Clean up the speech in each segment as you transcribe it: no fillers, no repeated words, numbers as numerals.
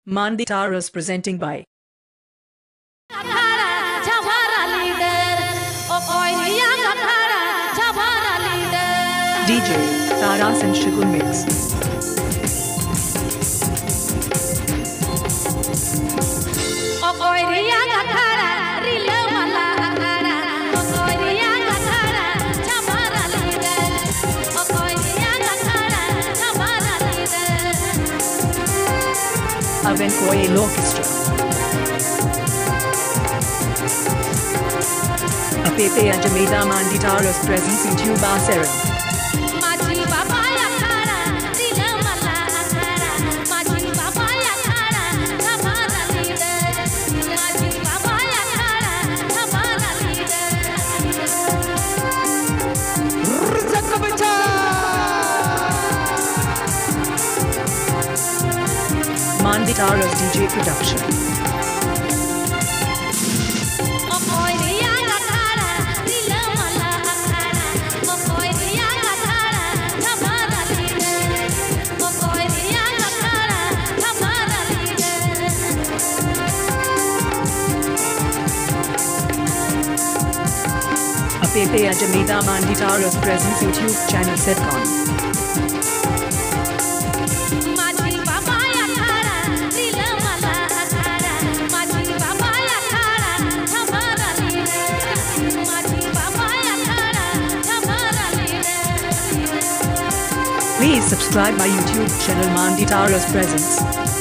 Manditaras presenting by DJ Taras and Shikul Mix. Avencoil Orchestra. Apete Ajameda Manditaras presents YouTube Aseran. Manditaras DJ Production. Apete Ajameda Manditaras presents YouTube channel Setcon. Please subscribe my YouTube channel Manditaras Presents.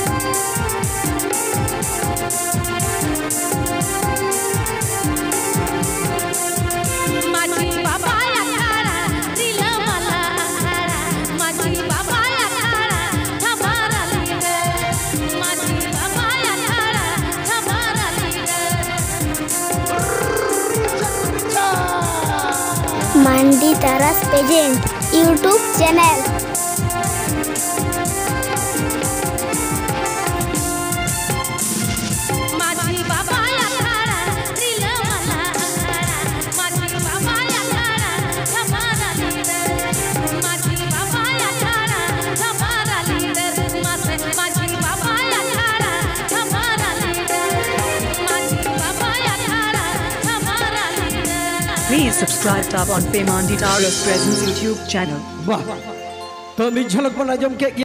Manditaras Present YouTube channel. Please subscribe tab on Manditaras Presents YouTube channel. वाह, तो अभी झलक बना जम के